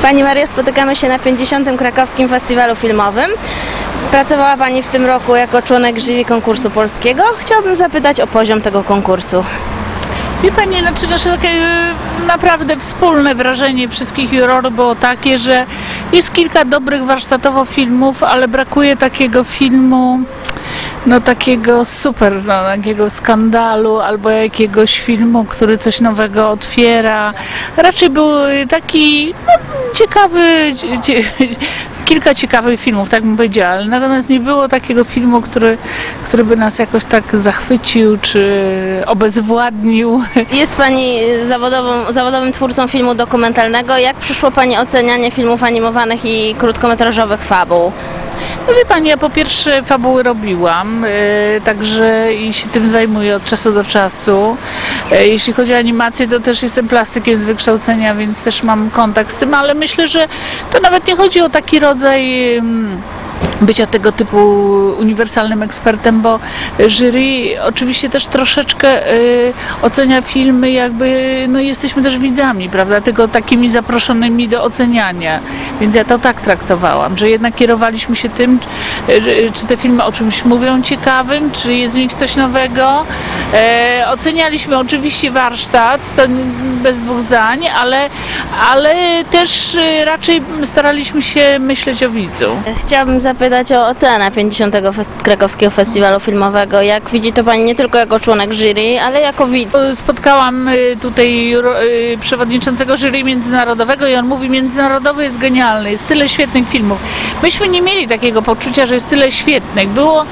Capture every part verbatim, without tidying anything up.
Pani Mario, spotykamy się na pięćdziesiątym Krakowskim Festiwalu Filmowym. Pracowała Pani w tym roku jako członek jury konkursu polskiego. Chciałabym zapytać o poziom tego konkursu. Wie Pani, znaczy nasze takie naprawdę wspólne wrażenie wszystkich jurorów było takie, że jest kilka dobrych warsztatowo filmów, ale brakuje takiego filmu, no takiego super, no, takiego skandalu albo jakiegoś filmu, który coś nowego otwiera. Raczej był taki no, ciekawy, cie, kilka ciekawych filmów, tak bym powiedziała, ale natomiast nie było takiego filmu, który, który by nas jakoś tak zachwycił czy obezwładnił. Jest Pani zawodową, zawodowym twórcą filmu dokumentalnego. Jak przyszło Pani ocenianie filmów animowanych i krótkometrażowych fabuł? No wie Pani, ja po pierwsze fabuły robiłam, yy, także i się tym zajmuję od czasu do czasu. Yy, jeśli chodzi o animację, to też jestem plastykiem z wykształcenia, więc też mam kontakt z tym, ale myślę, że to nawet nie chodzi o taki rodzaj yy, bycia tego typu uniwersalnym ekspertem, bo jury oczywiście też troszeczkę y, ocenia filmy, jakby no jesteśmy też widzami, prawda, tylko takimi zaproszonymi do oceniania, więc ja to tak traktowałam, że jednak kierowaliśmy się tym, y, czy te filmy o czymś mówią ciekawym, czy jest w nich coś nowego. E, ocenialiśmy oczywiście warsztat, to bez dwóch zdań, ale, ale też y, raczej staraliśmy się myśleć o widzu. Chciałabym zapytać o ocenę pięćdziesiątego Krakowskiego Festiwalu Filmowego. Jak widzi to Pani nie tylko jako członek jury, ale jako widz? Spotkałam tutaj przewodniczącego jury międzynarodowego i on mówi, międzynarodowy jest genialny, jest tyle świetnych filmów. Myśmy nie mieli takiego poczucia, że jest tyle świetnych. Było,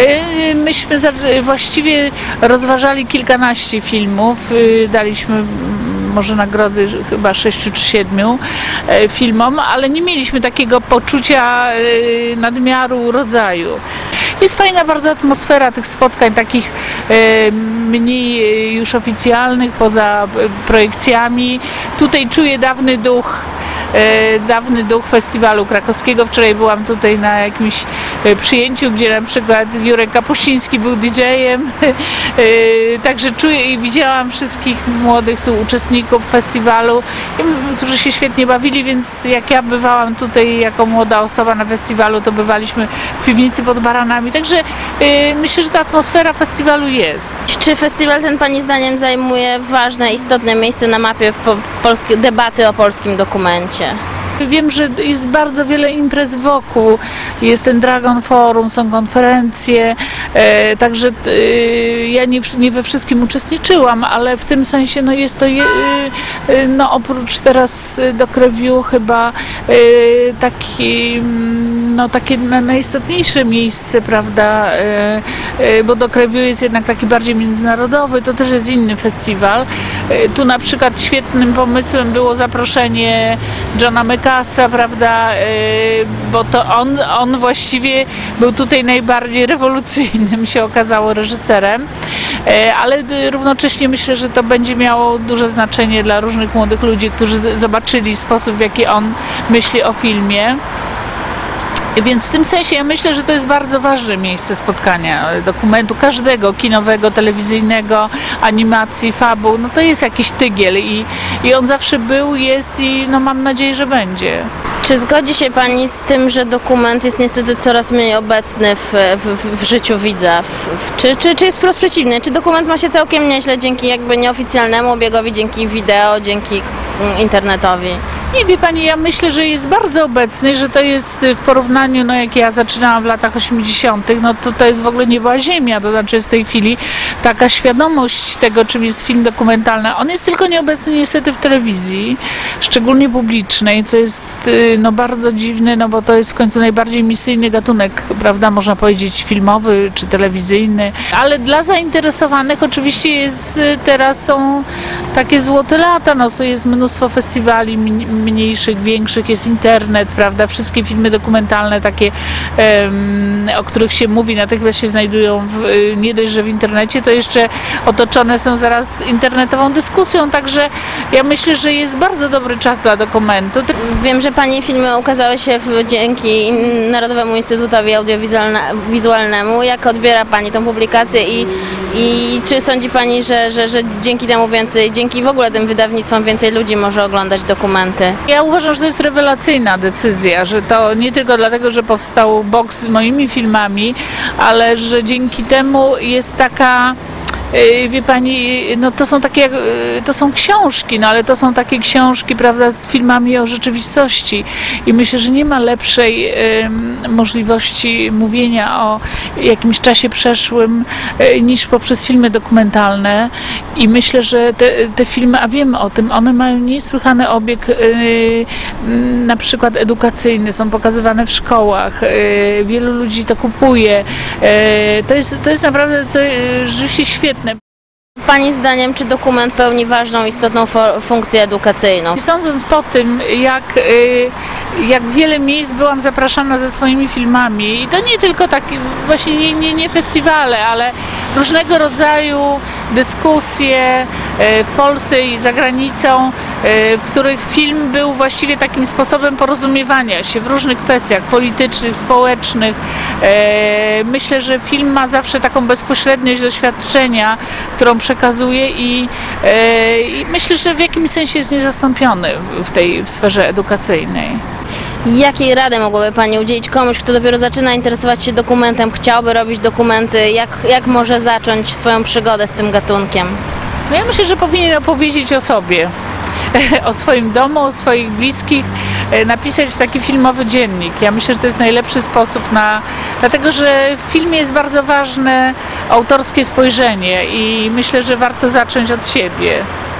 myśmy właściwie rozważali kilkanaście filmów, daliśmy może nagrody chyba sześciu czy siedmiu e, filmom, ale nie mieliśmy takiego poczucia e, nadmiaru rodzaju. Jest fajna bardzo atmosfera tych spotkań, takich e, mniej już oficjalnych, poza projekcjami. Tutaj czuję dawny duch E, dawny duch festiwalu krakowskiego. Wczoraj byłam tutaj na jakimś e, przyjęciu, gdzie na przykład Jurek Kapuściński był didżejem. E, także czuję i widziałam wszystkich młodych tu uczestników festiwalu, którzy się świetnie bawili, więc jak ja bywałam tutaj jako młoda osoba na festiwalu, to bywaliśmy w piwnicy pod Baranami. Także e, myślę, że ta atmosfera festiwalu jest. Czy festiwal ten Pani zdaniem zajmuje ważne, istotne miejsce na mapie po polskiej debaty o polskim dokumencie? Wiem, że jest bardzo wiele imprez wokół, jest ten Dragon Forum, są konferencje, e, także e, ja nie, nie we wszystkim uczestniczyłam, ale w tym sensie no jest to, je, e, no oprócz teraz Doc Review chyba e, taki, no takie najistotniejsze miejsce, prawda, e, e, bo Doc Review jest jednak taki bardziej międzynarodowy, to też jest inny festiwal. E, tu na przykład świetnym pomysłem było zaproszenie Johna Mekasa, prawda, bo to on, on właściwie był tutaj najbardziej rewolucyjnym, się okazało, reżyserem, ale równocześnie myślę, że to będzie miało duże znaczenie dla różnych młodych ludzi, którzy zobaczyli sposób, w jaki on myśli o filmie. Więc w tym sensie ja myślę, że to jest bardzo ważne miejsce spotkania dokumentu każdego, kinowego, telewizyjnego, animacji, fabuł. No to jest jakiś tygiel i, i on zawsze był, jest i no mam nadzieję, że będzie. Czy zgodzi się Pani z tym, że dokument jest niestety coraz mniej obecny w, w, w życiu widza? W, w, czy, czy, czy jest wprost przeciwnie? Czy dokument ma się całkiem nieźle dzięki jakby nieoficjalnemu obiegowi, dzięki wideo, dzięki internetowi? Nie, wie Pani, ja myślę, że jest bardzo obecny, że to jest w porównaniu, no jak ja zaczynałam w latach osiemdziesiątych, no to to jest w ogóle nieba ziemia, to znaczy w tej chwili taka świadomość tego, czym jest film dokumentalny. On jest tylko nieobecny niestety w telewizji, szczególnie publicznej, co jest no bardzo dziwne, no bo to jest w końcu najbardziej misyjny gatunek, prawda, można powiedzieć filmowy czy telewizyjny, ale dla zainteresowanych oczywiście jest, teraz są takie złote lata, no jest mnóstwo festiwali mniejszych, większych, jest internet, prawda, wszystkie filmy dokumentalne takie, um, o których się mówi, natychmiast się znajdują w, nie dość, że w internecie, to jeszcze otoczone są zaraz internetową dyskusją, także ja myślę, że jest bardzo dobry czas dla dokumentu. Wiem, że Pani filmy ukazały się w, dzięki Narodowemu Instytutowi Audiowizualnemu. Jak odbiera Pani tą publikację i, i czy sądzi Pani, że, że, że dzięki temu więcej, dzięki w ogóle tym wydawnictwom więcej ludzi może oglądać dokumenty? Ja uważam, że to jest rewelacyjna decyzja, że to nie tylko dlatego, że powstał boks z moimi filmami, ale że dzięki temu jest taka, wie pani, no to są takie, to są książki, no ale to są takie książki, prawda, z filmami o rzeczywistości i myślę, że nie ma lepszej y, możliwości mówienia o jakimś czasie przeszłym y, niż poprzez filmy dokumentalne i myślę, że te, te filmy, a wiemy o tym, one mają niesłychany obieg y, na przykład edukacyjny, są pokazywane w szkołach, y, wielu ludzi to kupuje, y, to jest, to jest naprawdę to, y, rzeczywiście świetne. Pani zdaniem, czy dokument pełni ważną, istotną funkcję edukacyjną? I sądząc po tym, jak, jak wiele miejsc byłam zapraszana ze swoimi filmami, i to nie tylko takie, właśnie nie, nie, nie festiwale, ale różnego rodzaju dyskusje w Polsce i za granicą, w których film był właściwie takim sposobem porozumiewania się w różnych kwestiach politycznych, społecznych. Myślę, że film ma zawsze taką bezpośredniość doświadczenia, którą przekazuje i, i myślę, że w jakimś sensie jest niezastąpiony w tej w sferze edukacyjnej. Jakiej rady mogłaby Pani udzielić komuś, kto dopiero zaczyna interesować się dokumentem, chciałby robić dokumenty, jak, jak może zacząć swoją przygodę z tym gatunkiem? No ja myślę, że powinien opowiedzieć o sobie, o swoim domu, o swoich bliskich, napisać taki filmowy dziennik. Ja myślę, że to jest najlepszy sposób na... Dlatego, że w filmie jest bardzo ważne autorskie spojrzenie i myślę, że warto zacząć od siebie.